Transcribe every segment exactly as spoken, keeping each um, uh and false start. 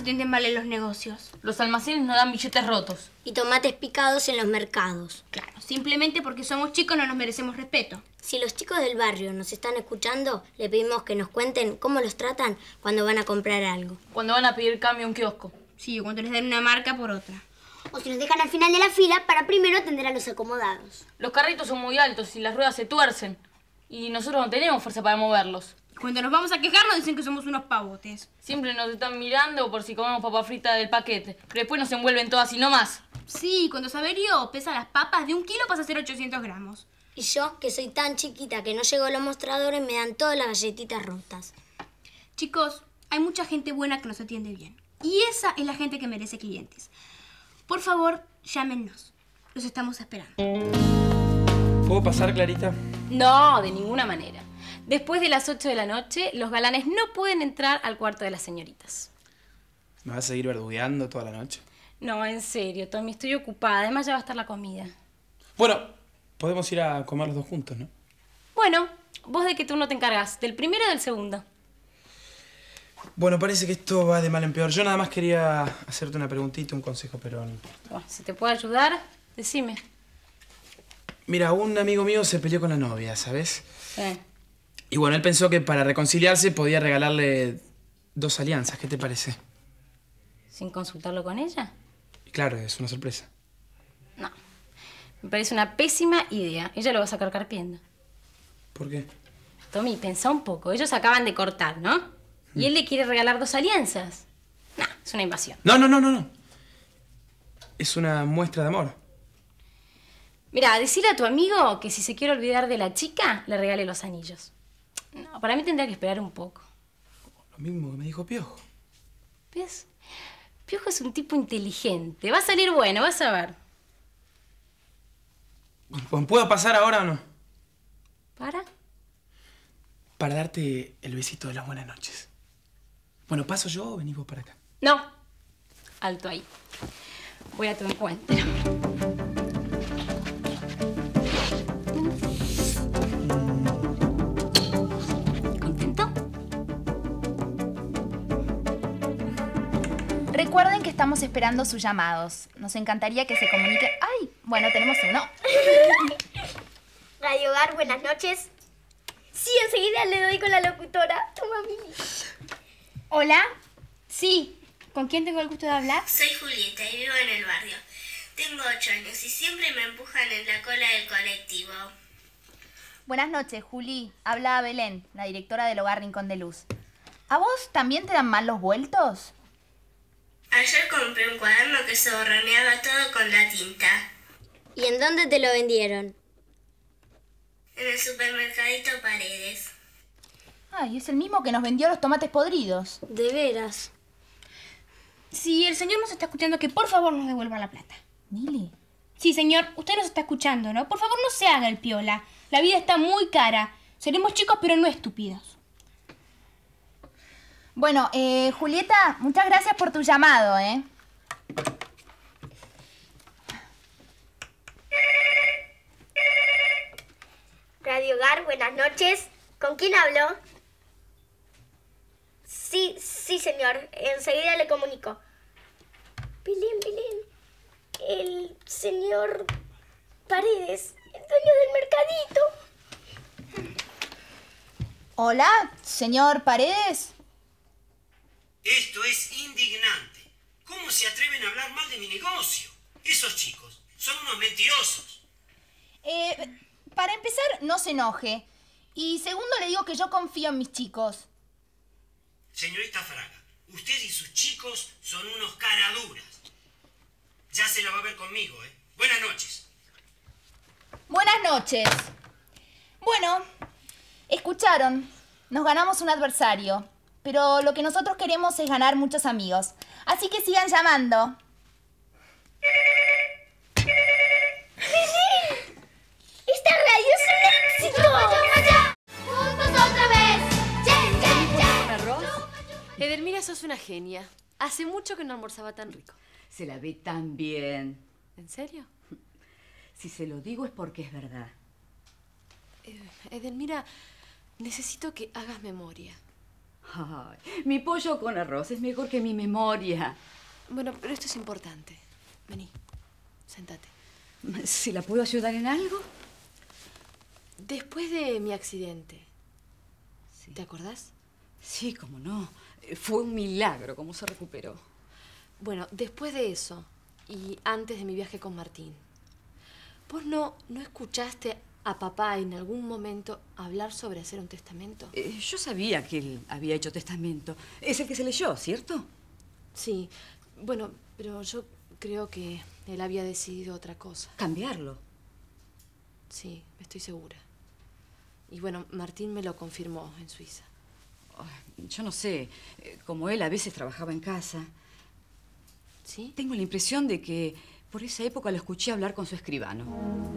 atienden mal en los negocios? Los almacenes no dan billetes rotos. Y tomates picados en los mercados. Claro, simplemente porque somos chicos no nos merecemos respeto. Si los chicos del barrio nos están escuchando, le pedimos que nos cuenten cómo los tratan cuando van a comprar algo. Cuando van a pedir cambio a un kiosco. Sí, cuando les dan una marca por otra. O si nos dejan al final de la fila para primero atender a los acomodados. Los carritos son muy altos y las ruedas se tuercen. Y nosotros no tenemos fuerza para moverlos. Cuando nos vamos a quejar nos dicen que somos unos pavotes. Siempre nos están mirando por si comemos papa frita del paquete. Pero después nos envuelven todas y no más. Sí, cuando Saverio pesa las papas, de un kilo pasa a ser ochocientos gramos. Y yo, que soy tan chiquita que no llego a los mostradores, me dan todas las galletitas rotas. Chicos, hay mucha gente buena que nos atiende bien. Y esa es la gente que merece clientes. Por favor, llámenos. Los estamos esperando. ¿Puedo pasar, Clarita? No, de ninguna manera. Después de las ocho de la noche, los galanes no pueden entrar al cuarto de las señoritas. ¿Me vas a seguir verdugueando toda la noche? No, en serio, Tommy, estoy ocupada. Además ya va a estar la comida. Bueno, podemos ir a comer los dos juntos, ¿no? Bueno, ¿vos de qué turno te encargas? ¿Del primero o del segundo? Bueno, parece que esto va de mal en peor. Yo nada más quería hacerte una preguntita, un consejo, pero no importa. Bueno, si te puedo ayudar, decime. Mira, un amigo mío se peleó con la novia, ¿sabes? Sí. Y bueno, él pensó que para reconciliarse podía regalarle dos alianzas. ¿Qué te parece? ¿Sin consultarlo con ella? Y claro, es una sorpresa. No. Me parece una pésima idea. Ella lo va a sacar carpiendo. ¿Por qué? Tommy, pensá un poco. Ellos acaban de cortar, ¿no? Mm. Y él le quiere regalar dos alianzas. No, es una invasión. No, no, no, no, no. Es una muestra de amor. Mira, decile a tu amigo que si se quiere olvidar de la chica, le regale los anillos. No, para mí tendría que esperar un poco. Lo mismo que me dijo Piojo. ¿Ves? Piojo es un tipo inteligente. Va a salir bueno, vas a ver. Bueno, ¿puedo pasar ahora o no? ¿Para? Para darte el besito de las buenas noches. Bueno, ¿paso yo o venís vos para acá? No. Alto ahí. Voy a tu encuentro. Recuerden que estamos esperando sus llamados. Nos encantaría que se comunique... ¡Ay! Bueno, tenemos uno. Radio Hogar, buenas noches. Sí, enseguida le doy con la locutora. Toma, Mili. Hola. Sí. ¿Con quién tengo el gusto de hablar? Soy Julieta y vivo en el barrio. Tengo ocho años y siempre me empujan en la cola del colectivo. Buenas noches, Juli. Habla Belén, la directora del Hogar Rincón de Luz. ¿A vos también te dan mal los vueltos? Ayer compré un cuaderno que se borroneaba todo con la tinta. ¿Y en dónde te lo vendieron? En el supermercadito Paredes. Ay, es el mismo que nos vendió los tomates podridos. De veras. Sí, el señor nos está escuchando, que por favor nos devuelva la plata. Mili. Sí, señor, usted nos está escuchando, ¿no? Por favor, no se haga el piola. La vida está muy cara. Seremos chicos, pero no estúpidos. Bueno, eh, Julieta, muchas gracias por tu llamado, ¿eh? Radio Hogar, buenas noches. ¿Con quién hablo? Sí, sí, señor. Enseguida le comunico. Belén, Belén. El señor Paredes, el dueño del mercadito. Hola, señor Paredes. Esto es indignante. ¿Cómo se atreven a hablar mal de mi negocio? Esos chicos son unos mentirosos. Eh, para empezar, no se enoje. Y segundo, le digo que yo confío en mis chicos. Señorita Fraga, usted y sus chicos son unos caraduras. Ya se la va a ver conmigo, ¿eh? Buenas noches. Buenas noches. Bueno, escucharon. Nos ganamos un adversario. Pero lo que nosotros queremos es ganar muchos amigos. Así que sigan llamando. ¡Esta radio es un éxito! ¡Juntos otra vez! ¡Chen, chen, chen! ¿Arroz? Edelmira, sos una genia. Hace mucho que no almorzaba tan rico. Se la ve tan bien. ¿En serio? Si se lo digo es porque es verdad. Eh, Edelmira, necesito que hagas memoria. Ay, mi pollo con arroz es mejor que mi memoria. Bueno, pero esto es importante. Vení, sentate. ¿Si la puedo ayudar en algo? Después de mi accidente, Sí. ¿te acordás? Sí, cómo no. Fue un milagro cómo se recuperó. Bueno, después de eso y antes de mi viaje con Martín, ¿vos no, no escuchaste a papá en algún momento hablar sobre hacer un testamento? Eh, yo sabía que él había hecho testamento. Es el que se leyó, ¿cierto? Sí, bueno, pero yo creo que él había decidido otra cosa. Cambiarlo. Sí, estoy segura. Y bueno, Martín me lo confirmó en Suiza. Ay, yo no sé. Eh, Como él a veces trabajaba en casa. ¿Sí? Tengo la impresión de que por esa época lo escuché hablar con su escribano.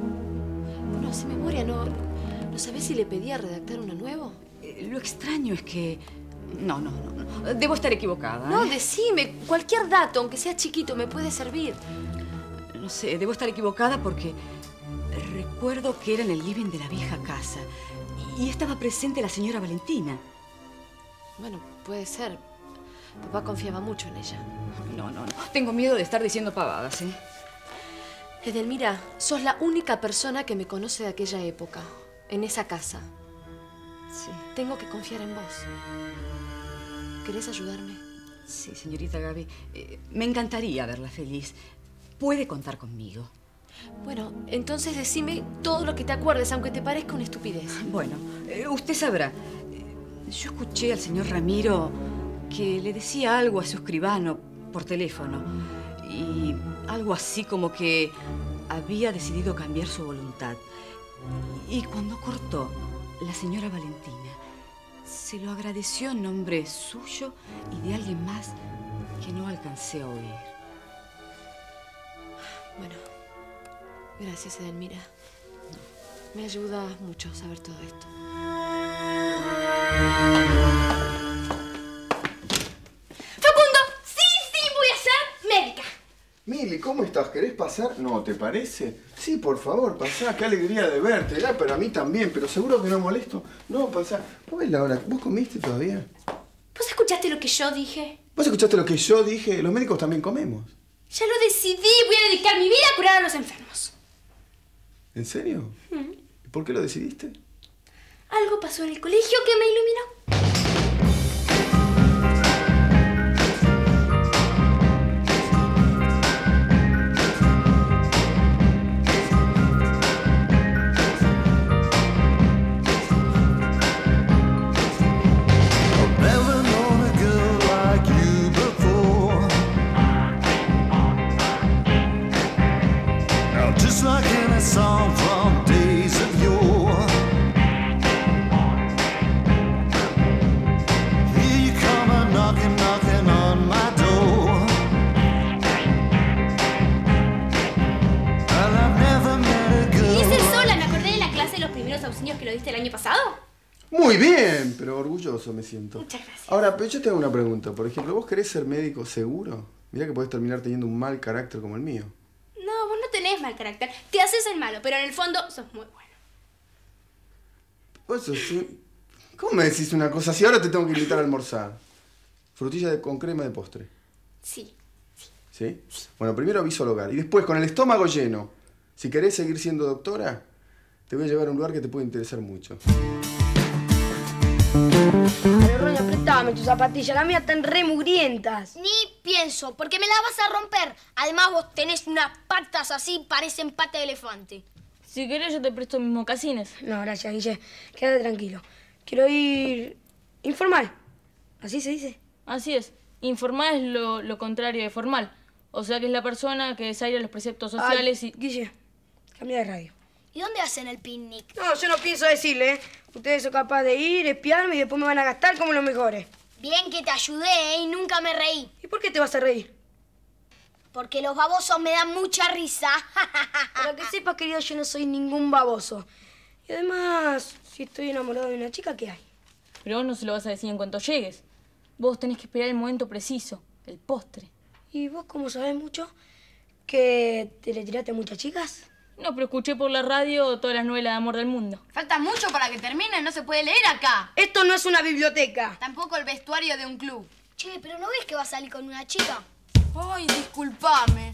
No, hace memoria, ¿no? ¿No sabés si le pedía redactar uno nuevo? Eh, Lo extraño es que... No, no, no, no. Debo estar equivocada. No, ¿eh? decime. Cualquier dato, aunque sea chiquito, me puede servir. No sé, debo estar equivocada porque recuerdo que era en el living de la vieja casa y estaba presente la señora Valentina. Bueno, puede ser. Papá confiaba mucho en ella. No, no, no. Tengo miedo de estar diciendo pavadas, ¿eh? Edelmira, sos la única persona que me conoce de aquella época, en esa casa. Sí. Tengo que confiar en vos. ¿Querés ayudarme? Sí, señorita Gaby. Eh, me encantaría verla feliz. Puede contar conmigo. Bueno, entonces decime todo lo que te acuerdes, aunque te parezca una estupidez. Bueno, eh, usted sabrá. Eh, yo escuché al señor Ramiro que le decía algo a su escribano por teléfono. Y algo así como que había decidido cambiar su voluntad. Y cuando cortó, la señora Valentina se lo agradeció en nombre suyo y de alguien más que no alcancé a oír. Bueno, gracias, Edelmira. Me ayuda mucho saber todo esto. ¡Facundo! ¡Sí, sí! ¡Voy a ser médica! Mili, ¿cómo estás? ¿Querés pasar? No, ¿te parece? Sí, por favor, pasá. Qué alegría de verte. Ya, pero a mí también. Pero seguro que no molesto. No, pasá. ¿Cómo es la hora? ¿Vos comiste todavía? ¿Vos escuchaste lo que yo dije? ¿Vos escuchaste lo que yo dije? Los médicos también comemos. Ya lo decidí. Voy a dedicar mi vida a curar a los enfermos. ¿En serio? Mm. ¿Y por qué lo decidiste? Algo pasó en el colegio que me iluminó. Auxilios que lo diste el año pasado? Muy bien, pero orgulloso me siento. Muchas gracias. Ahora, pero yo te hago una pregunta. Por ejemplo, ¿vos querés ser médico seguro? Mirá que podés terminar teniendo un mal carácter como el mío. No, vos no tenés mal carácter. Te haces el malo, pero en el fondo sos muy bueno. Vos sos... ¿Cómo me decís una cosa así? Ahora te tengo que invitar a almorzar. Frutilla de, con crema de postre. Sí. ¿Sí? Bueno, primero aviso al hogar. Y después, con el estómago lleno, si querés seguir siendo doctora, te voy a llevar a un lugar que te puede interesar mucho. Pero, Roña, préstame tus zapatillas. Las mías están re mugrientas. Ni pienso, porque me las vas a romper. Además, vos tenés unas patas así, parecen pata de elefante. Si querés, yo te presto mis mocasines. No, gracias, Guille. Quédate tranquilo. Quiero ir informal. ¿Así se dice? Así es. Informal es lo, lo contrario de formal. O sea que es la persona que desaira los preceptos sociales Ay, y... Guille, cambia de radio. ¿Y dónde hacen el picnic? No, yo no pienso decirle, ¿eh? Ustedes son capaces de ir, espiarme y después me van a gastar como los mejores. Bien que te ayudé, ¿eh? Y nunca me reí. ¿Y por qué te vas a reír? Porque los babosos me dan mucha risa. Para que sepas, querido, yo no soy ningún baboso. Y además, si estoy enamorado de una chica, ¿qué hay? Pero vos no se lo vas a decir en cuanto llegues. Vos tenés que esperar el momento preciso, el postre. ¿Y vos cómo sabés mucho? ¿Que te le tiraste a muchas chicas? No, pero escuché por la radio todas las novelas de amor del mundo. Falta mucho para que termine, no se puede leer acá. Esto no es una biblioteca. Tampoco el vestuario de un club. Che, pero ¿no ves que va a salir con una chica? Ay, disculpame.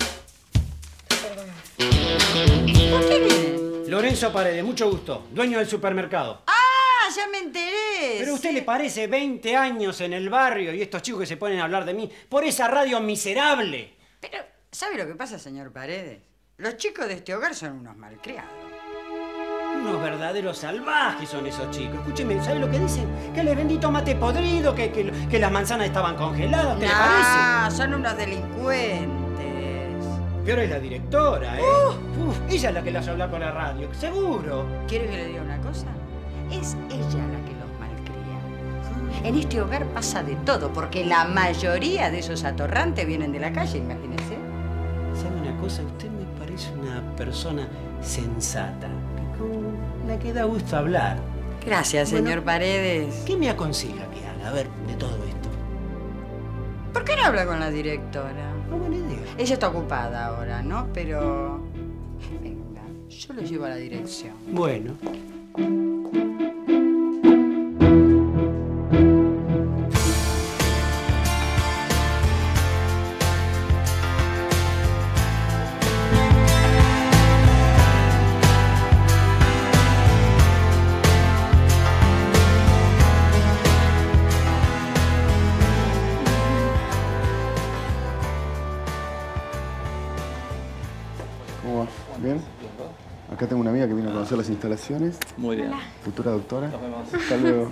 ¿Por qué viene? Lorenzo Paredes, mucho gusto. Dueño del supermercado. ¡Ah, ya me enteré! Pero a usted le parece veinte años en el barrio y estos chicos que se ponen a hablar de mí por esa radio miserable. Pero, ¿sabe lo que pasa, señor Paredes? Los chicos de este hogar son unos malcriados. Unos verdaderos salvajes son esos chicos. Escúcheme, ¿sabe lo que dicen? Que les vendí tomate podrido, que, que, que las manzanas estaban congeladas. ¿Qué le parece? Ah, son unos delincuentes. Peor es la directora, ¿eh? Uh. Uf, ella es la que las habla por la radio, seguro. ¿Quiere que le diga una cosa? Es ella la que los malcría. En este hogar pasa de todo, porque la mayoría de esos atorrantes vienen de la calle, imagínese. ¿Sabe una cosa? Usted me parece una persona sensata, que con la que da gusto hablar. Gracias, Bueno, señor Paredes. ¿Qué me aconseja que haga? A ver, de todo esto. ¿Por qué no habla con la directora? No, buena idea. Ella está ocupada ahora, ¿no? Pero... venga, yo lo llevo a la dirección. Bueno. ¿Bien? Acá tengo una amiga que vino a conocer las instalaciones. Muy bien. Futura doctora. Nos vemos. Hasta luego.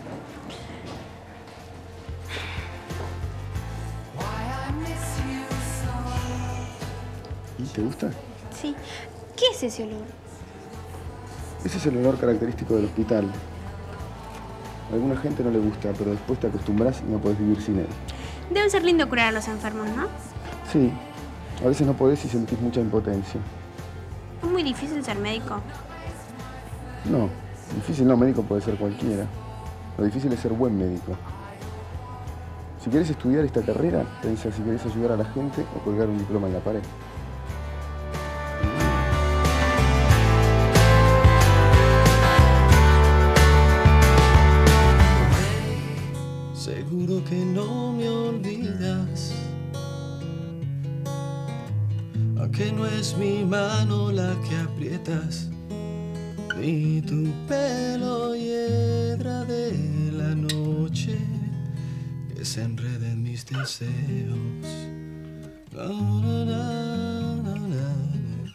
¿Y te gusta? Sí. ¿Qué es ese olor? Ese es el olor característico del hospital. A alguna gente no le gusta, pero después te acostumbras y no podés vivir sin él. Debe ser lindo curar a los enfermos, ¿no? Sí. A veces no podés y sentís mucha impotencia. Es muy difícil ser médico. No, difícil no, médico puede ser cualquiera. Lo difícil es ser buen médico. Si querés estudiar esta carrera, pensá si querés ayudar a la gente o colgar un diploma en la pared. Seguro que no me olvidas, aunque no es mi mano la que aprietas, ni tu pelo hiedra de la noche que se enreda en mis deseos. Na, na, na, na, na.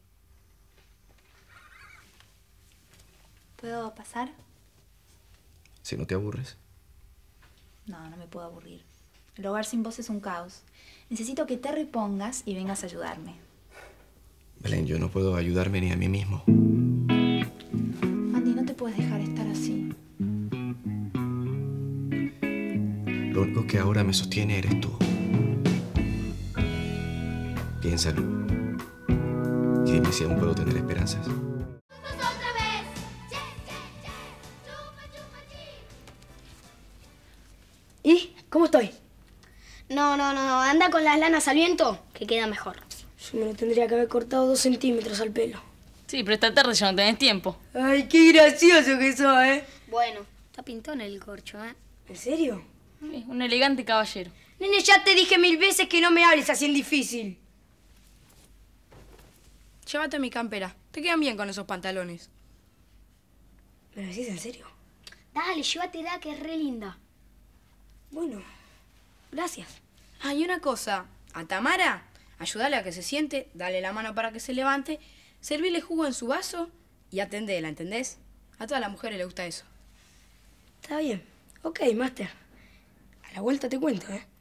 ¿Puedo pasar? Si no te aburres. No, no me puedo aburrir. El hogar sin vos es un caos. Necesito que te repongas y vengas a ayudarme. Belén, yo no puedo ayudarme ni a mí mismo. Andy, no te puedes dejar estar así. Lo único que ahora me sostiene eres tú. Piénsalo. Y dime si aún puedo tener esperanzas. ¿Y? ¿Cómo estoy? No, no, no. Anda con las lanas al viento, que queda mejor. Yo me lo tendría que haber cortado dos centímetros al pelo. Sí, pero esta tarde ya no tenés tiempo. Ay, qué gracioso que sos, ¿eh? Bueno, está pintón el corcho, ¿eh? ¿En serio? Sí, un elegante caballero. Nene, ya te dije mil veces que no me hables así en difícil. Llévate mi campera. Te quedan bien con esos pantalones. ¿Me lo decís en serio? Dale, llévatela, que es re linda. Bueno, gracias. Ah, y una cosa. A Tamara, ayúdale a que se siente, dale la mano para que se levante, servirle jugo en su vaso y atendela, ¿entendés? A todas las mujeres les gusta eso. Está bien. Ok, Master. A la vuelta te cuento, ¿eh?